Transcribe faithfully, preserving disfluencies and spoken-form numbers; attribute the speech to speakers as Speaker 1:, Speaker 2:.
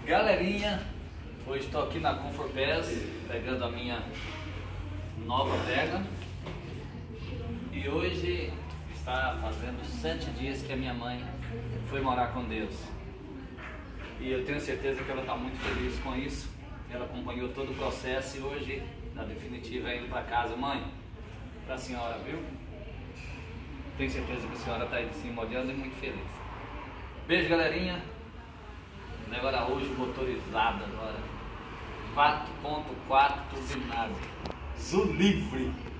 Speaker 1: Galerinha, hoje estou aqui na Comfort Pass pegando a minha nova pega e hoje está fazendo sete dias que a minha mãe foi morar com Deus e eu tenho certeza que ela está muito feliz com isso. Ela acompanhou todo o processo e hoje, na definitiva, é indo para casa. Mãe, para a senhora, viu? Tenho certeza que a senhora está aí de cima olhando e muito feliz. Beijo, galerinha. Nego Araújo motorizado agora. quatro ponto quatro turbinado. Azul livre.